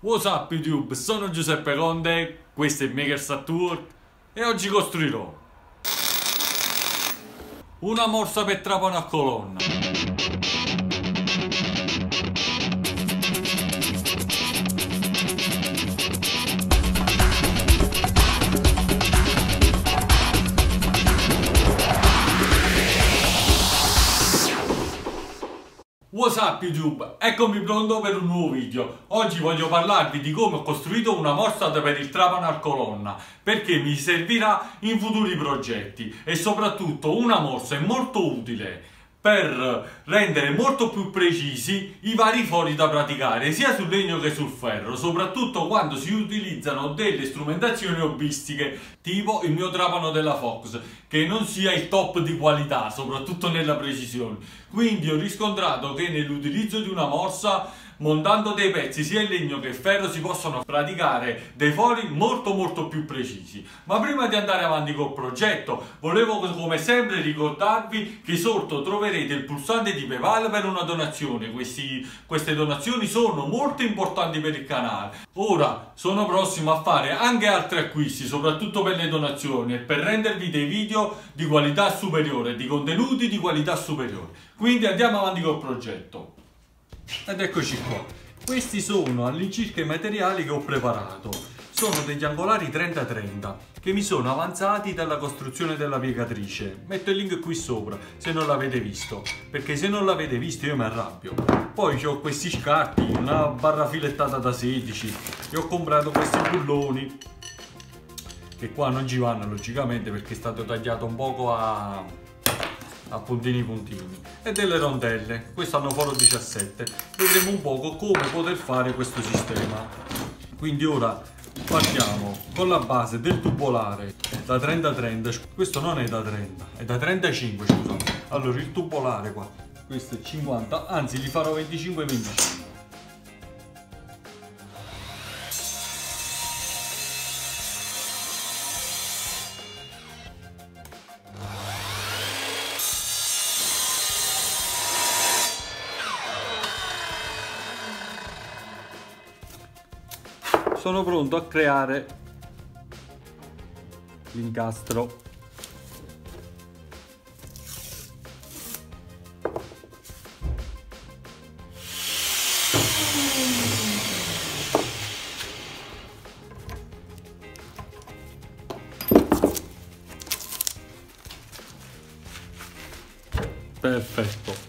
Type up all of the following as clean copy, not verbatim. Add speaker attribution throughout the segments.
Speaker 1: What's up YouTube, sono Giuseppe Conde, questo è Makers at Work e oggi costruirò una morsa per trapano a colonna. What's up YouTube, eccomi pronto per un nuovo video. Oggi voglio parlarvi di come ho costruito una morsa per il trapano a colonna, perché mi servirà in futuri progetti e soprattutto una morsa è molto utile per rendere molto più precisi i vari fori da praticare sia sul legno che sul ferro, soprattutto quando si utilizzano delle strumentazioni hobbistiche tipo il mio trapano della Fox, che non sia il top di qualità, soprattutto nella precisione. Quindi ho riscontrato che nell'utilizzo di una morsa, montando dei pezzi sia in legno che in ferro, si possono praticare dei fori molto più precisi. Ma prima di andare avanti col progetto, volevo come sempre ricordarvi che sotto troverete il pulsante di PayPal per una donazione. Queste donazioni sono molto importanti per il canale. Ora sono prossimo a fare anche altri acquisti, soprattutto per le donazioni e per rendervi dei video di qualità superiore, di contenuti di qualità superiore. Quindi andiamo avanti col progetto. Ed eccoci qua, questi sono all'incirca i materiali che ho preparato. Sono degli angolari 30-30 che mi sono avanzati dalla costruzione della piegatrice. Metto il link qui sopra se non l'avete visto, perché se non l'avete visto io mi arrabbio. Poi ho questi scarti, una barra filettata da 16 e ho comprato questi bulloni che qua non ci vanno logicamente perché è stato tagliato un poco a puntini e delle rondelle. Questo hanno foro 17. Vedremo un poco come poter fare questo sistema. Quindi ora partiamo con la base del tubolare da 30-30. Questo non è da 30, è da 35, scusate. Allora il tubolare qua, questo è 50, anzi li farò 25-25. Sono pronto a creare l'incastro. Perfetto.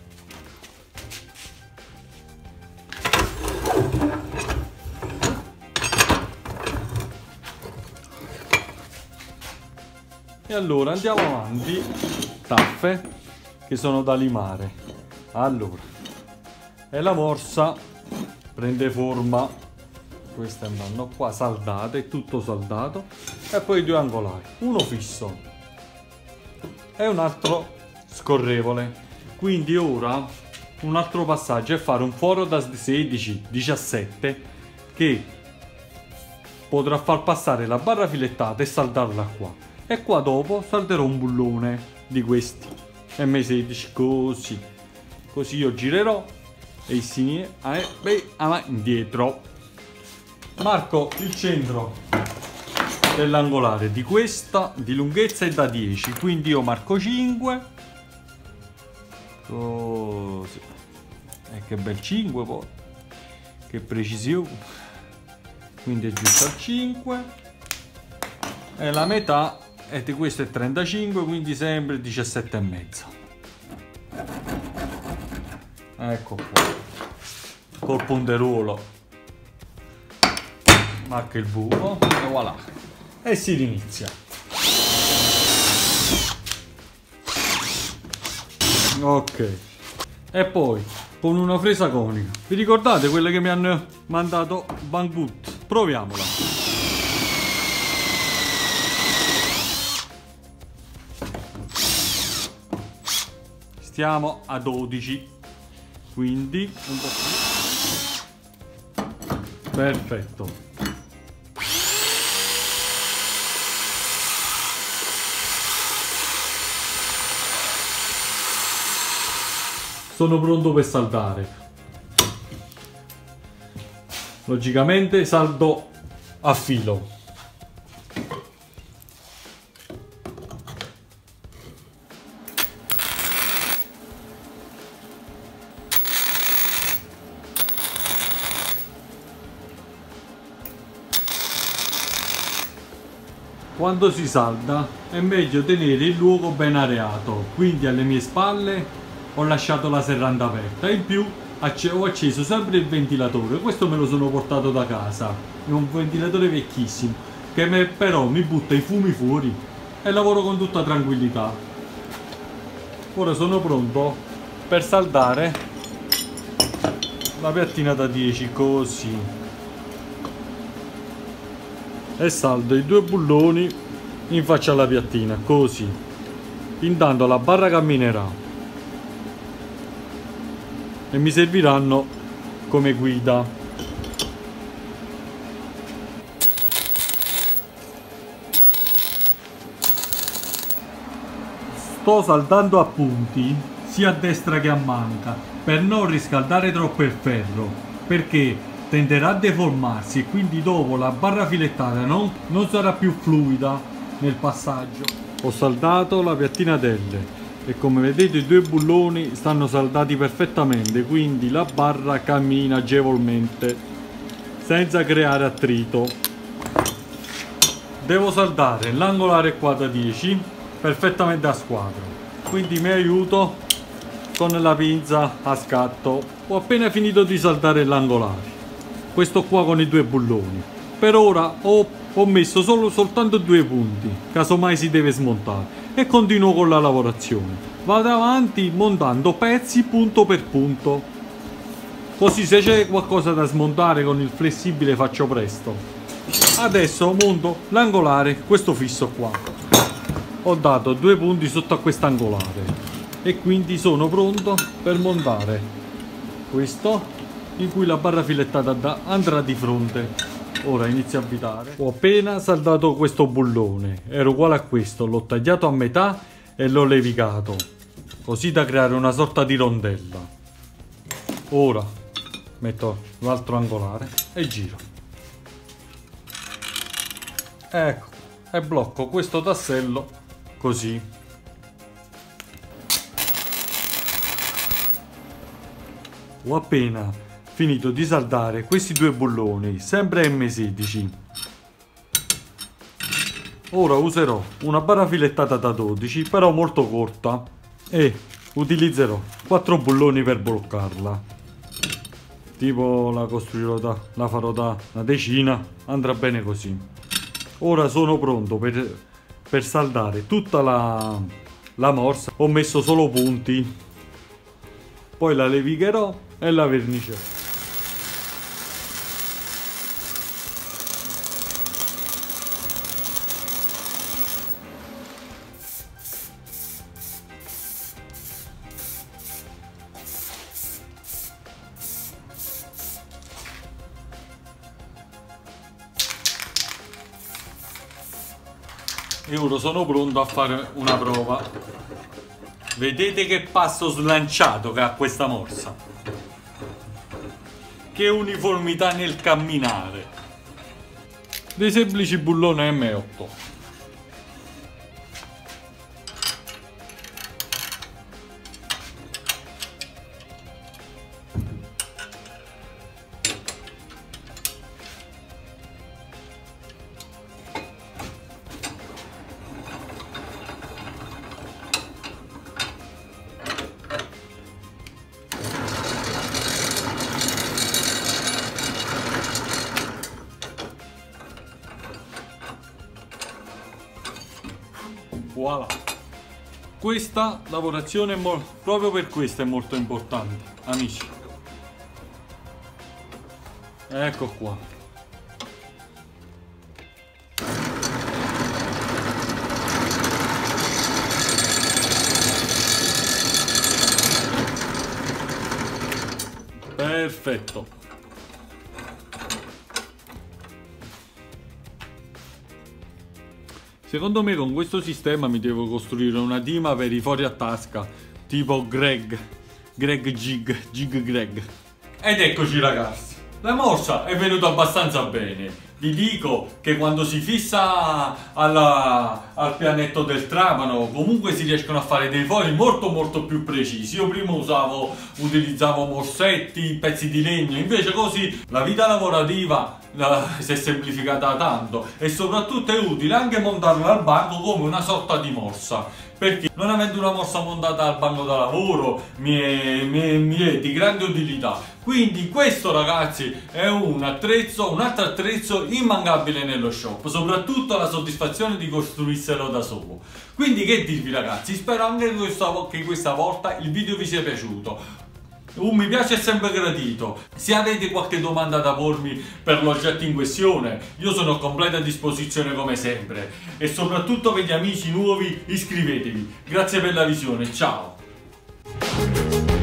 Speaker 1: E allora andiamo avanti, taffe che sono da limare. Allora, e la morsa prende forma, queste andranno qua saldate, tutto saldato, e poi due angolari, uno fisso e un altro scorrevole. Quindi ora un altro passaggio è fare un foro da 16-17 che potrà far passare la barra filettata e saldarla qua. E qua dopo salderò un bullone di questi M16 così io girerò e il sinistra indietro. Marco il centro dell'angolare di questa di lunghezza è da 10, quindi io marco 5 così. E che bel 5 poi, che precisione, quindi è giusto al 5 e la metà. E di questo è 35, quindi sempre 17 e mezzo. Ecco qua, col punteruolo marca il buco e voilà, e si inizia. Ok, e poi con una fresa conica, vi ricordate quelle che mi hanno mandato Banggood? Proviamola. Stiamo a 12, quindi un po' più. Perfetto. Sono pronto per saltare. Logicamente saldo a filo. Quando si salda è meglio tenere il luogo ben areato, quindi alle mie spalle ho lasciato la serranda aperta. In più ho acceso sempre il ventilatore, questo me lo sono portato da casa, è un ventilatore vecchissimo che però mi butta i fumi fuori e lavoro con tutta tranquillità. Ora sono pronto per saldare la piattina da 10 così. E saldo i 2 bulloni in faccia alla piattina, così. Intanto la barra camminerà e mi serviranno come guida. Sto saldando a punti sia a destra che a manca per non riscaldare troppo il ferro, perché tenderà a deformarsi e quindi dopo la barra filettata non sarà più fluida nel passaggio. Ho saldato la piattina telle e come vedete i 2 bulloni stanno saldati perfettamente, quindi la barra cammina agevolmente senza creare attrito. Devo saldare l'angolare qua da 10 perfettamente a squadro, quindi mi aiuto con la pinza a scatto. Ho appena finito di saldare l'angolare, questo qua con i 2 bulloni. Per ora ho messo soltanto 2 punti, casomai si deve smontare, e continuo con la lavorazione. Vado avanti montando pezzi punto per punto, così se c'è qualcosa da smontare con il flessibile faccio presto. Adesso monto l'angolare, questo fisso qua. Ho dato 2 punti sotto a quest'angolare e quindi sono pronto per montare questo, in cui la barra filettata andrà di fronte. Ora inizio a avvitare. Ho appena saldato questo bullone, era uguale a questo, l'ho tagliato a metà e l'ho levigato, così da creare una sorta di rondella. Ora metto l'altro angolare e giro. Ecco, e blocco questo tassello così. Ho appena finito di saldare questi 2 bulloni, sempre M16. Ora userò una barra filettata da 12, però molto corta, e utilizzerò 4 bulloni per bloccarla. Tipo la farò da una decina, andrà bene così. Ora sono pronto per saldare tutta la morsa. Ho messo solo punti, poi la levigherò e la vernicerò. E ora sono pronto a fare una prova. Vedete che passo slanciato che ha questa morsa? Che uniformità nel camminare. Dei semplici bulloni M8. Voilà. Questa lavorazione proprio per questo è molto importante, amici. Ecco qua. Perfetto. Secondo me con questo sistema mi devo costruire una dima per i fori a tasca, tipo Greg Jig Greg. Ed eccoci ragazzi, La morsa è venuta abbastanza bene. Vi dico che quando si fissa al pianetto del trapano comunque si riescono a fare dei fori molto più precisi. Io prima utilizzavo morsetti, pezzi di legno, invece così la vita lavorativa si è semplificata tanto e soprattutto è utile anche montarla al banco come una sorta di morsa. Perché non avendo una morsa montata al banco da lavoro mi è di grande utilità. Quindi questo, ragazzi, è un altro attrezzo immancabile nello shop, soprattutto la soddisfazione di costruirselo da solo. Quindi che dirvi, ragazzi, spero anche che questa volta il video vi sia piaciuto. Un mi piace è sempre gradito. Se avete qualche domanda da pormi per l'oggetto in questione, io sono a completa disposizione come sempre. E soprattutto per gli amici nuovi iscrivetevi. Grazie per la visione, ciao!